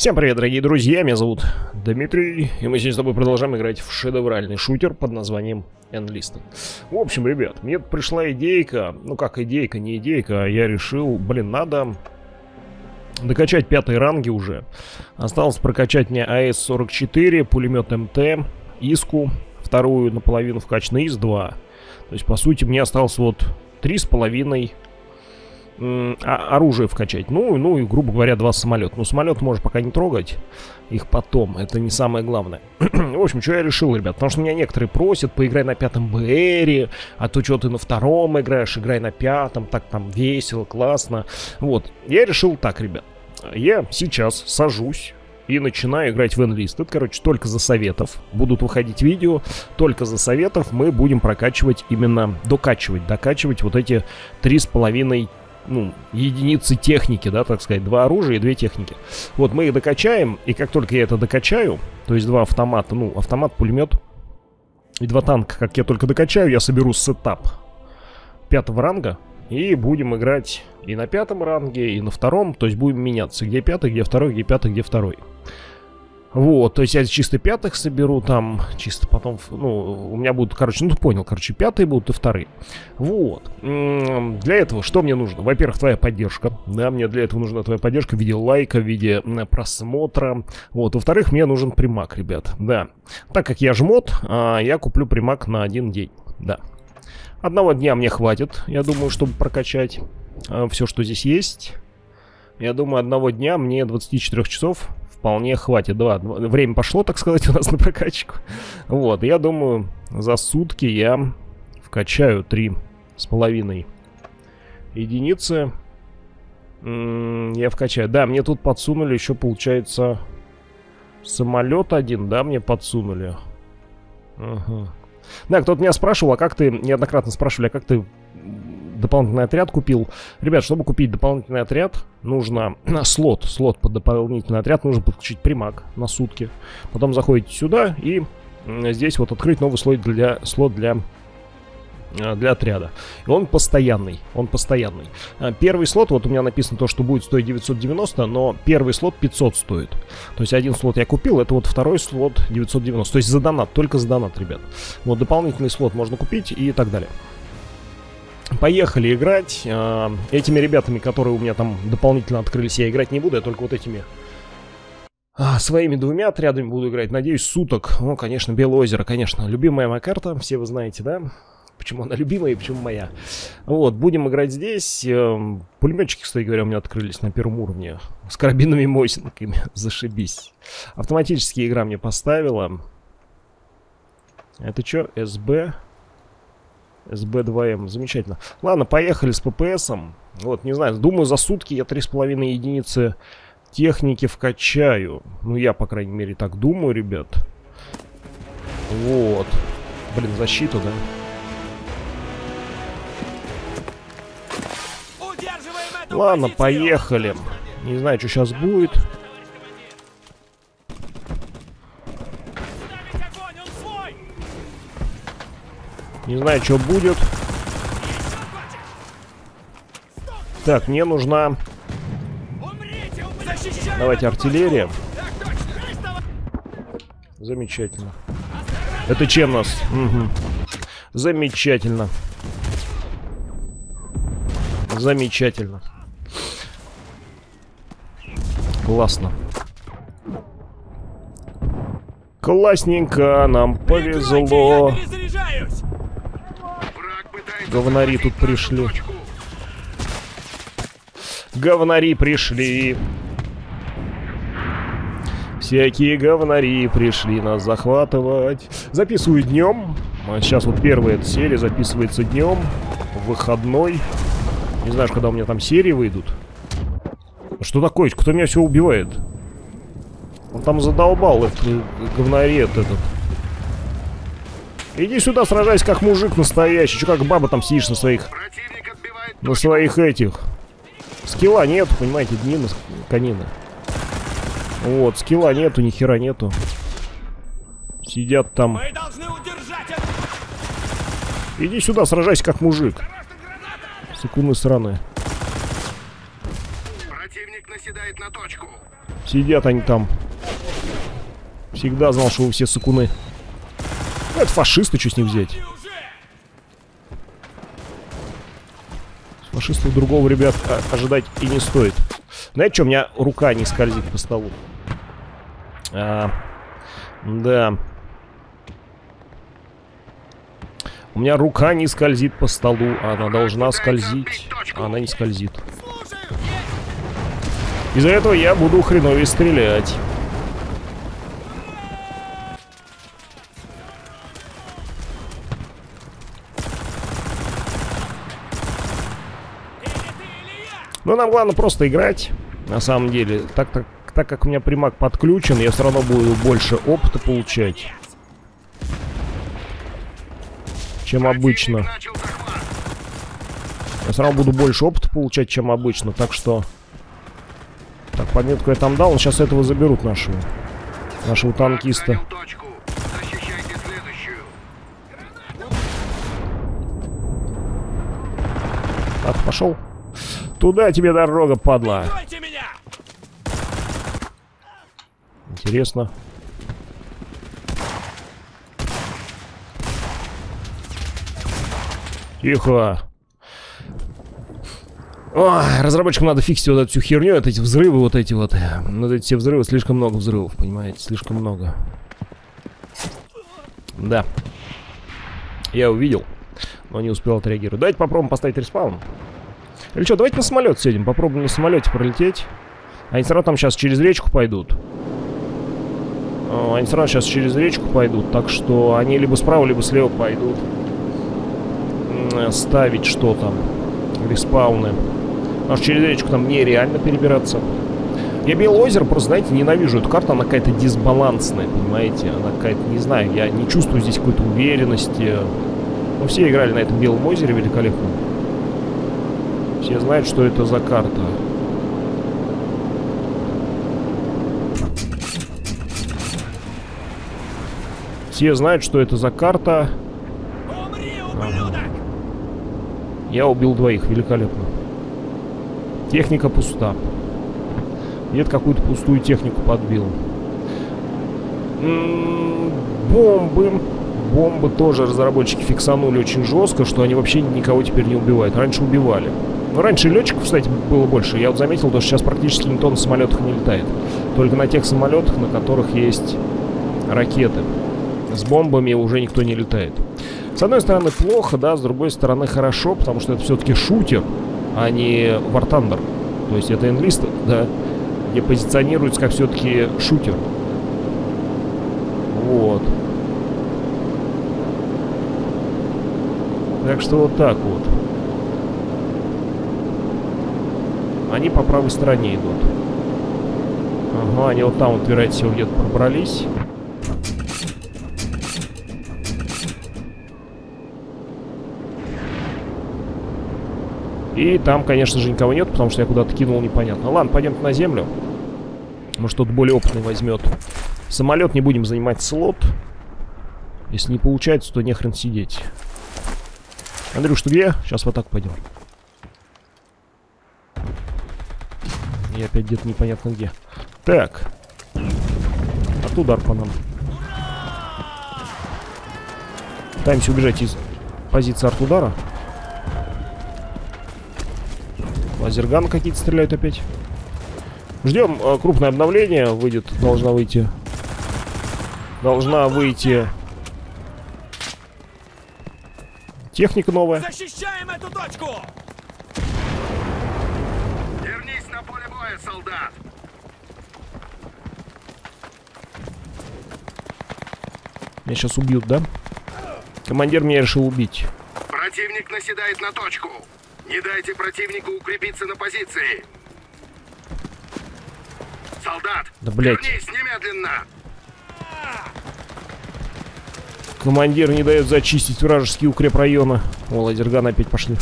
Всем привет, дорогие друзья, меня зовут Дмитрий, и мы сегодня с тобой продолжаем играть в шедевральный шутер под названием Enlisted. В общем, ребят, мне пришла идейка, ну как идейка, не идейка, а я решил, блин, надо докачать 5-й ранги уже. Осталось прокачать мне АС-44, пулемет МТ, Иску, вторую наполовину вкачанный ИС-2. То есть, по сути, мне осталось вот 3,5 оружие вкачать. Ну и, грубо говоря, 2 самолета. Но самолет можешь пока не трогать. Их потом. Это не самое главное. В общем, что я решил, ребят. Потому что меня некоторые просят, поиграй на 5-м БРе. А то что ты на 2-м играешь, играй на 5-м. Так там весело, классно. Вот. Я решил так, ребят. Я сейчас сажусь и начинаю играть в Enlisted. Короче, только за советов. Будут выходить видео. Только за советов мы будем прокачивать именно, докачивать вот эти 3,5 единицы техники, да, так сказать, 2 оружия и 2 техники. Вот мы их докачаем, и как только я это докачаю, то есть 2 автомата, автомат, пулемет и 2 танка, как я только докачаю, я соберу сетап 5-го ранга, и будем играть и на 5-м ранге, и на 2-м, то есть будем меняться, где 5-й, где 2-й, где 5-й, где 2-й. Вот, то есть я чисто 5-х соберу там, чисто потом, у меня будут, короче, ты понял, 5-е будут и 2-е. Вот. Для этого что мне нужно? Во-первых, твоя поддержка. Да, мне для этого нужна твоя поддержка в виде лайка, в виде просмотра. Вот, во-вторых, мне нужен примак, ребят. Да. Так как я жмот, я куплю примак на 1 день. Да. 1 дня мне хватит, я думаю, чтобы прокачать все, что здесь есть. Я думаю, 1 дня мне 24 часов вполне хватит. Время пошло, так сказать, у нас на прокачку. Вот, я думаю, за сутки я вкачаю 3,5 единицы. Я вкачаю. Да, мне тут подсунули еще, получается, самолет один, да, мне подсунули. Ага. Да, кто-то меня спрашивал, неоднократно спрашивали, а как ты дополнительный отряд купил. Ребят, чтобы купить дополнительный отряд, нужно слот под дополнительный отряд, нужно подключить примак на сутки. Потом заходите сюда и здесь вот открыть новый слот для отряда. И он постоянный. Первый слот, вот у меня написано то, что будет стоить 990, но первый слот 500 стоит. То есть 1 слот я купил, это вот 2-й слот 990. То есть за донат, только за донат, ребят. Вот дополнительный слот можно купить и так далее. Поехали играть. Этими ребятами, которые у меня там дополнительно открылись, я играть не буду. Я только вот этими своими 2 отрядами буду играть. Надеюсь, суток. Ну, конечно, Белое озеро, конечно. Любимая моя карта. Все вы знаете, да? Почему она любимая и почему моя. Вот, будем играть здесь. Пулеметчики, кстати говоря, у меня открылись на 1-м уровне. С карабинными мосинками. Зашибись. Автоматически игра мне поставила. Это что? СБ... СБ-2М, замечательно. Ладно, поехали с ППСом. Вот, не знаю, думаю, за сутки я 3,5 единицы техники вкачаю. Ну, я, по крайней мере, так думаю, ребят. Вот. Блин, защиту, да? Ладно, поехали. Не знаю, что сейчас будет. Не знаю, что будет. Так, мне нужна... Давайте артиллерия. Замечательно. Это чем нас? Угу. Замечательно. Замечательно. Классно. Классненько, нам повезло. Говнари тут пришли. Говнари пришли. Всякие говнари пришли нас захватывать. Записываю днем. Сейчас вот первая эта серия записывается днем. Выходной. Не знаю, когда у меня там серии выйдут. Что такое? Кто меня все убивает? Он там задолбал, этот говнарет этот. Иди сюда, сражайся как мужик настоящий. Че как баба там сидишь на своих... На своих этих... Скилла нету, понимаете, днина, конина. Вот, скилла нету, ни хера нету. Сидят там. Иди сюда, сражайся как мужик. Секунды сраные. наседает на точку. Сидят они там. Всегда знал, что вы все сыкуны. Ну, это фашисты, что с них взять? С фашистов другого, ребят, ожидать и не стоит. Знаете, что? У меня рука не скользит по столу. Да. У меня рука не скользит по столу. Она должна скользить. А она не скользит. Из-за этого я буду хреновее стрелять. Но нам главное просто играть. На самом деле. Так как у меня примак подключен, я все равно буду больше опыта получать, чем обычно. Я все равно буду больше опыта получать, чем обычно. Так что... Так, пометку я там дал. Сейчас этого заберут нашего танкиста. Так, пошел. Туда тебе дорога, падла. Интересно. Тихо. Ой, разработчикам надо фиксить вот эту всю херню, вот эти взрывы, вот эти все взрывы, слишком много взрывов, понимаете, слишком много. Да. Я увидел, но не успел отреагировать. Давайте попробуем поставить респаун. Или что, давайте на самолет сядем, попробуем на самолете пролететь. Они все равно там сейчас через речку пойдут. Они все равно сейчас через речку пойдут, так что они либо справа, либо слева пойдут ставить что там, респауны. Потому что через речку там нереально перебираться. Я Белое озеро просто, знаете, ненавижу эту карту. Она какая-то дисбалансная, понимаете? Она какая-то, не знаю, я не чувствую здесь какой-то уверенности. Ну, все играли на этом Белом озере великолепно. Все знают, что это за карта. Все знают, что это за карта. Ага. Я убил двоих, великолепно. Техника пуста. Нет, какую-то пустую технику подбил. Бомбы тоже разработчики фиксанули очень жестко, что они вообще никого теперь не убивают. Раньше убивали. Но раньше летчиков, кстати, было больше. Я вот заметил, что сейчас практически никто на самолетах не летает. Только на тех самолетах, на которых есть ракеты. С бомбами уже никто не летает. С одной стороны плохо, да, с другой стороны хорошо, потому что это все-таки шутер, а не War Thunder. То есть это энлист, да, где позиционируется как все-таки шутер. Вот. Так что вот так вот. Они по правой стороне идут. Ага, они вот там вот, вероятнее всего, где-то пробрались. И там, конечно же, никого нет, потому что я куда-то кинул непонятно. Ладно, пойдем на землю. Может, кто-то более опытный возьмет. Самолет не будем занимать слот. Если не получается, то нехрен сидеть. Андрюш, ты где? Сейчас в атаку пойдем. Я опять где-то непонятно где. Так. Оттуда удар по нам. Пытаемся убежать из позиции артудара. Лазерганы какие-то стреляют опять. Ждем крупное обновление. Выйдет, должна выйти. Должна выйти техника новая. Защищаем эту точку! Вернись на поле боя, солдат! Меня сейчас убьют, да? Командир меня решил убить. Противник наседает на точку. Не дайте противнику укрепиться на позиции. Солдат, да, блядь. вернись немедленно. Командир не дает зачистить вражеские укрепрайоны. О, лазерганы опять пошли.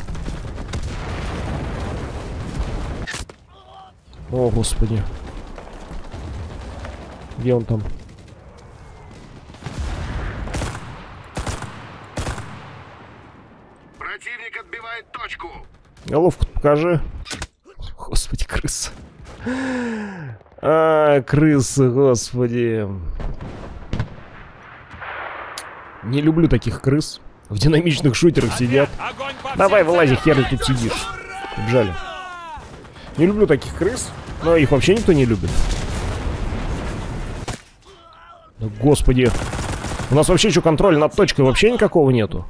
О, господи. Где он там? Противник отбивает точку. Головку покажи. Господи, крыса. Крысы, господи. Не люблю таких крыс. В динамичных шутерах сидят. Давай, вылази, хер ты тут сидишь. Побежали. Не люблю таких крыс, но их вообще никто не любит. Да, господи. У нас вообще еще контроля над точкой вообще никакого нету.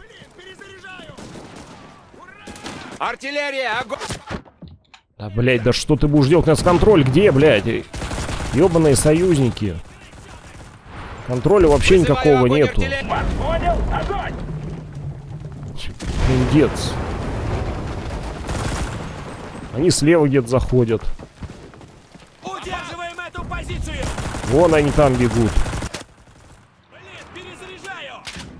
Артиллерия, огонь! Да, блядь, да что ты будешь делать? У нас контроль где, блядь? Ёбаные союзники. Контроля вообще никакого нету. Пиздец. Они слева где-то заходят. Удерживаем эту позицию! Вон они там бегут. Блин, перезаряжаю!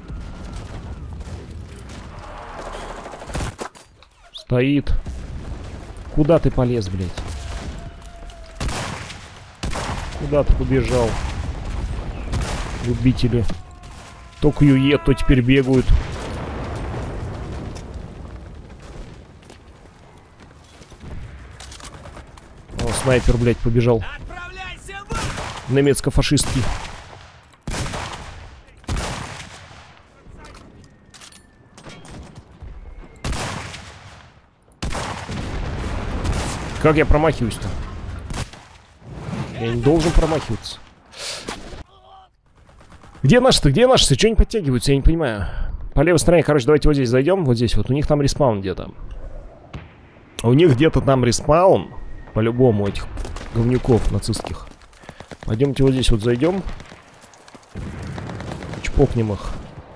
Стоит. Куда ты полез, блядь? Куда ты побежал? Любители. То кьюет, то теперь бегают. О, снайпер, блядь, побежал. Немецко-фашистский. Как я промахиваюсь-то? Я не должен промахиваться. Где наши-то? Где наши-то? Чего не подтягиваются? Я не понимаю. По левой стороне, короче, давайте вот здесь зайдем. Вот здесь вот. У них там респаун где-то. У них где-то там респаун. По-любому этих говнюков нацистских. Пойдемте вот здесь вот зайдем. Чпокнем их.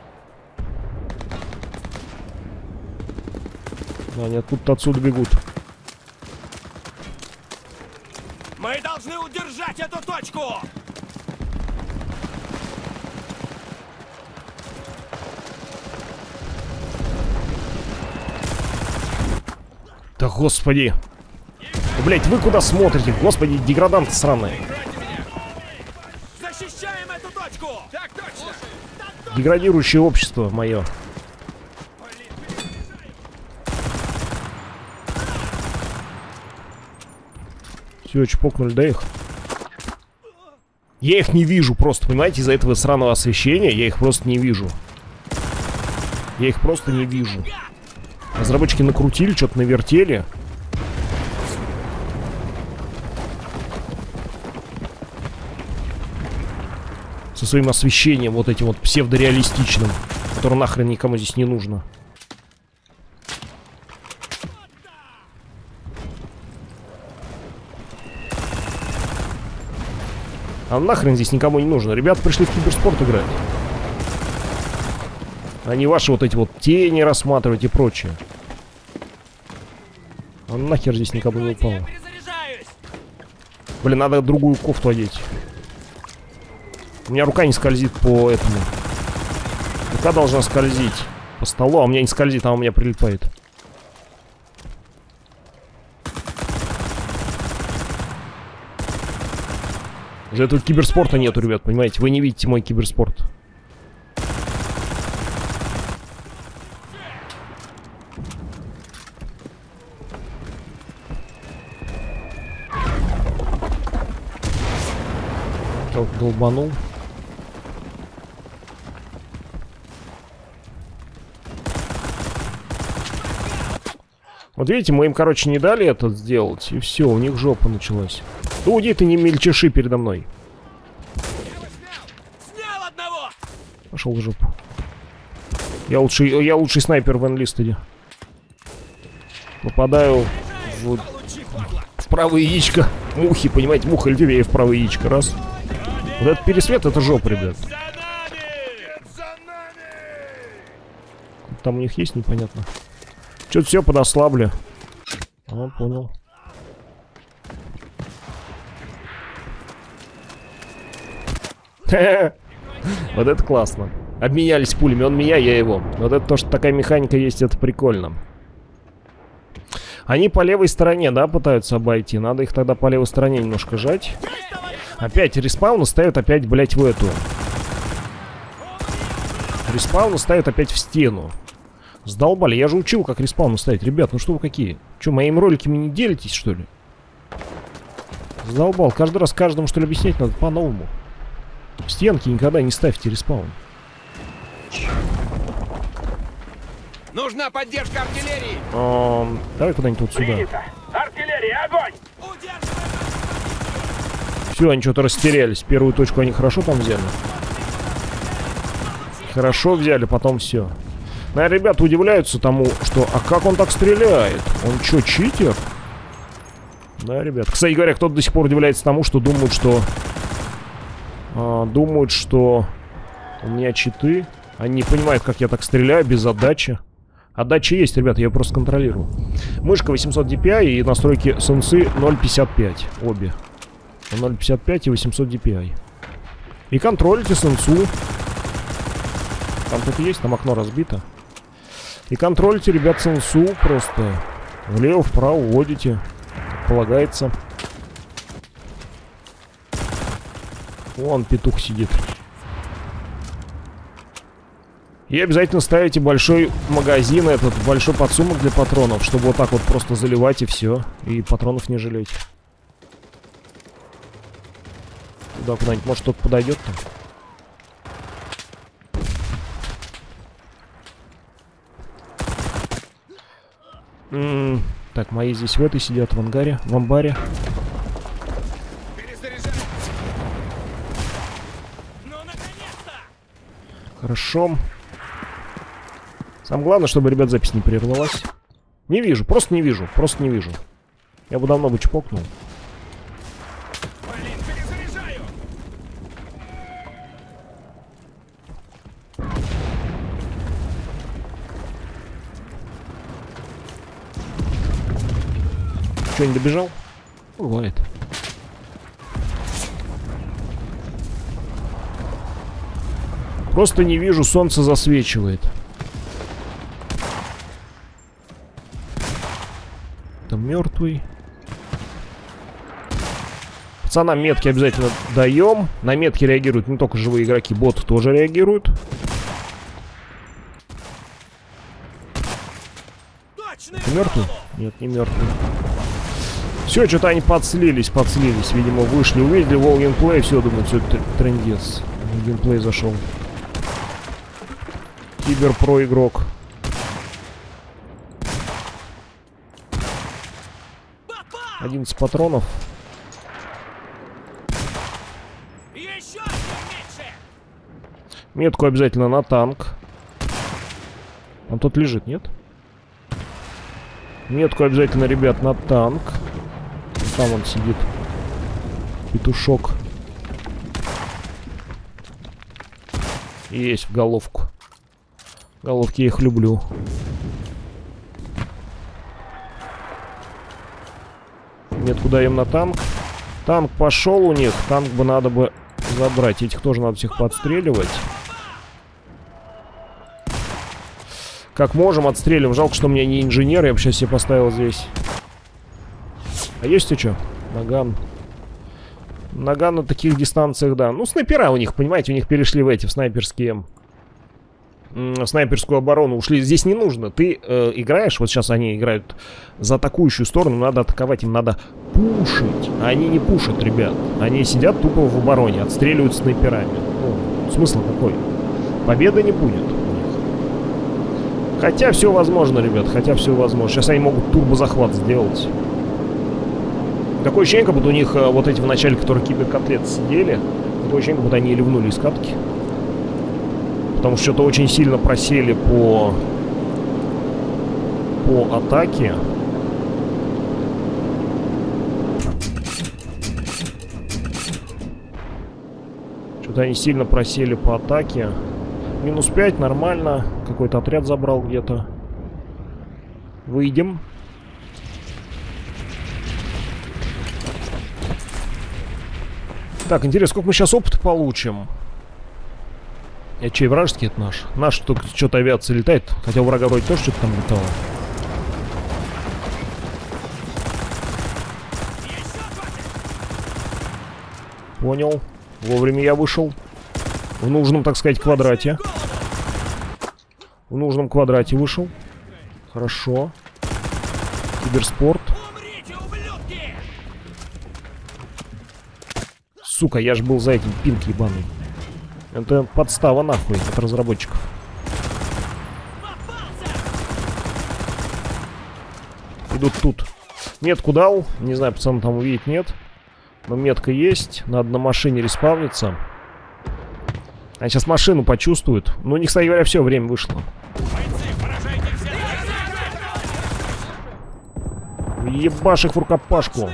Да, они откуда-то отсюда бегут. Мы должны удержать эту точку! Да господи. Блять, вы куда смотрите? Господи, деграданты сраные. Защищаем эту точку! Так точно! Деградирующее общество мое. Все, чпокнули, да их? Я их не вижу просто, понимаете, из-за этого сраного освещения я их просто не вижу. Я их просто не вижу. Разработчики накрутили, что-то навертели. Со своим освещением вот этим вот псевдореалистичным, которое нахрен никому здесь не нужно. А нахрен здесь никому не нужно. Ребята пришли в киберспорт играть. А не ваши вот эти вот тени рассматривать и прочее. А нахер здесь никому не упало. Блин, надо другую кофту одеть. У меня рука не скользит по этому. Рука должна скользить по столу, а у меня не скользит, а у меня прилипает. Уже этого киберспорта нету, ребят, понимаете? Вы не видите мой киберспорт. Долбанул. Вот видите, мы им, короче, не дали это сделать. И все, у них жопа началась. Да уйди ты, не мельчеши передо мной. Снял одного! Пошел в жопу. Я лучший снайпер в Enlisted. Попадаю в правое яичко мухи, понимаете, муха летит, я ей в правое яичко, раз. Вот этот пересвет, это жопа, ребят. Там у них есть, непонятно. Что-то все подослабли. А, понял. Вот это классно. Обменялись пулями, он меня, я его. Вот это то, что такая механика есть, это прикольно. Они по левой стороне, да, пытаются обойти. Надо их тогда по левой стороне немножко жать. Опять респауны ставят опять, блять, в эту. Респауны ставят опять в стену. Сдолбали, я же учил, как респауны ставить. Ребят, ну что вы какие? Что, моими роликами не делитесь, что ли? Задолбал. Каждый раз каждому, что ли, объяснять надо по-новому. Стенки никогда не ставьте респаун. Нужна поддержка артиллерии. Давай куда-нибудь вот сюда. Артиллерия, огонь! Все, они что-то растерялись. Первую точку они хорошо там взяли. Хорошо взяли, потом все. Наверное, ребята удивляются тому, что... А как он так стреляет? Он что, читер? Да, ребят. Кстати говоря, кто-то до сих пор удивляется тому, что думают, что... думают, что... У меня читы. Они не понимают, как я так стреляю без отдачи. Отдача есть, ребята, я ее просто контролирую. Мышка 800 DPI и настройки сенсы 0.55. Обе. 0.55 и 800 DPI. И контролите сенсу. Там кто-то есть, там окно разбито. И контролите, ребят, сенсу просто. Влево, вправо уводите. Как полагается. Вон петух сидит. И обязательно ставите большой магазин, этот большой подсумок для патронов, чтобы вот так вот просто заливать и все. И патронов не жалеть. Туда куда-нибудь, может, кто-то подойдет там. Так, мои здесь в этой сидят, в ангаре, в амбаре. Хорошо. Самое главное, чтобы, ребят, запись не прервалась. Не вижу, просто не вижу, просто не вижу. Я бы давно бы чпокнул. Что, не добежал? Бывает. Просто не вижу, солнце засвечивает. Там мертвый. Пацанам метки обязательно даем. На метки реагируют не только живые игроки, боты тоже реагируют. Мертвый? Нет, не мертвый. Все, что-то они подслились. Видимо, вышли, увидели вол геймплей, все, думают, все, это трындец. Геймплей зашел. Киберпро игрок. — 11 патронов. Метку обязательно на танк. Он тут лежит, нет? Метку обязательно, ребят, на танк. Там он сидит. Петушок. Есть в головку. Головки я их люблю. Метку даем на танк. Танк пошел у них. Танк бы надо бы забрать. Этих тоже надо всех подстреливать. Как можем, отстреливаем. Жалко, что у меня не инженер. Я бы сейчас себе поставил здесь. А есть и что? Наган. Наган на таких дистанциях, да. Ну, снайпера у них, понимаете, у них перешли в эти, в снайперские... снайперскую оборону ушли. Здесь не нужно. Ты играешь, вот сейчас они играют за атакующую сторону, надо атаковать, им надо пушить. А они не пушат, ребят. Они сидят тупо в обороне, отстреливают снайперами. Ну, смысл какой? Победы не будет. Хотя все возможно, ребят, хотя все возможно. Сейчас они могут турбозахват сделать. Такое ощущение, как будто у них вот эти в начале, которые киберкотлеты сидели, такое ощущение, как будто они ливнули из катки. Потому что что-то очень сильно просели по атаке. Что-то они сильно просели по атаке. Минус 5, нормально. Какой-то отряд забрал где-то. Выйдем. Так, интересно, сколько мы сейчас опыта получим? А чей, вражеский это наш? Наш только что-то авиация летает. Хотя у врага вроде тоже что-то там летало. Понял. Вовремя я вышел. В нужном, так сказать, квадрате. В нужном квадрате вышел. Хорошо. Киберспорт. Сука, я же был за этим, пинк ебаный. Это подстава нахуй от разработчиков. Идут тут. Метку дал. Не знаю, пацаны там увидеть, нет. Но метка есть. Надо на машине респавниться. А сейчас машину почувствуют. Ну, у них, кстати говоря, все, время вышло. Ебашь их в рукопашку.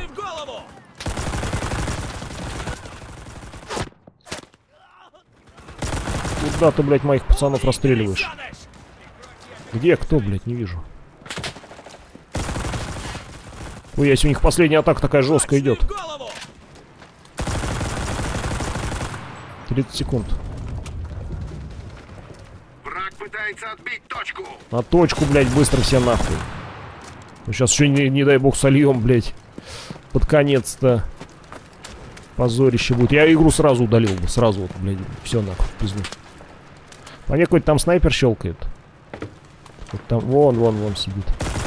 Куда ты, блядь, моих пацанов расстреливаешь? Где? Кто, блядь? Не вижу. Ой, если у них последняя атака такая жесткая идет. 30 секунд. Враг пытается отбить точку. На точку, блядь, быстро все нахуй. Ну, сейчас еще, не дай бог, сольем, блядь. Под конец-то. Позорище будет. Я игру сразу удалил бы. Сразу вот, блядь. Все нахуй, пизду. А мне какой-то там снайпер щелкает. Вот там, вон сидит.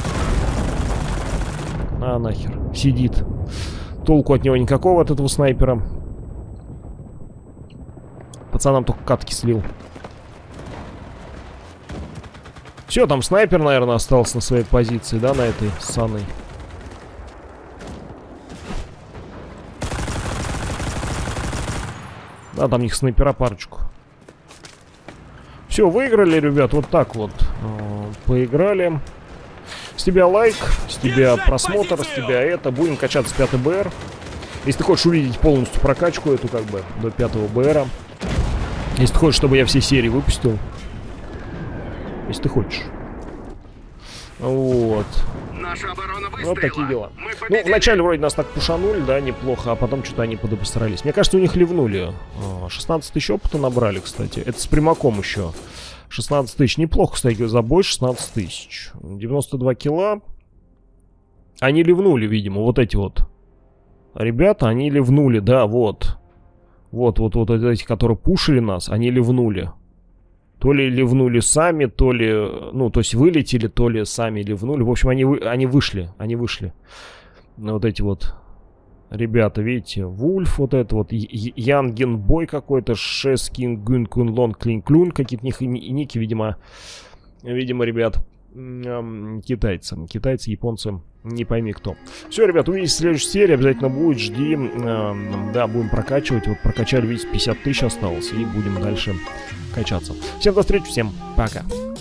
А, нахер. Сидит. Толку от него никакого, от этого снайпера. Пацанам только катки слил. Все, там снайпер, наверное, остался на своей позиции, да, на этой ссаной. Да, там у них снайпера парочку. Все, выиграли, ребят, вот так вот. Поиграли. С тебя лайк, с тебя просмотр, с тебя это. Будем качаться с 5 БР. Если ты хочешь увидеть полностью прокачку эту, как бы, до 5 БРа. Если ты хочешь, чтобы я все серии выпустил. Если ты хочешь. Вот. Наша оборона выстояла. Вот такие дела. Ну, вначале вроде нас так пушанули, да, неплохо, а потом что-то они подобосрались. Мне кажется, у них ливнули. 16 тысяч опыта набрали, кстати. Это с примаком еще. 16 тысяч. Неплохо, кстати, за бой 16 тысяч. 92 килла. Они ливнули, видимо, вот эти вот. Ребята, они ливнули, да, вот. Вот эти, которые пушили нас, они ливнули. То ли ливнули сами, то ли... Ну, то есть вылетели, то ли сами ливнули. В общем, они вышли. Они вышли. Вот эти вот ребята, видите? Вульф, вот это вот. Янгенбой какой-то. Шескин, Гюн, Кун, Лон, Клин, Клюн. Какие-то ники, видимо, ребят, китайцы, японцы. Не пойми кто. Все, ребят, увидитесь в следующей серии. Обязательно будет. Жди. Да, будем прокачивать. Вот прокачали, видите, 50 тысяч осталось. И будем дальше качаться. Всем до встречи. Всем пока.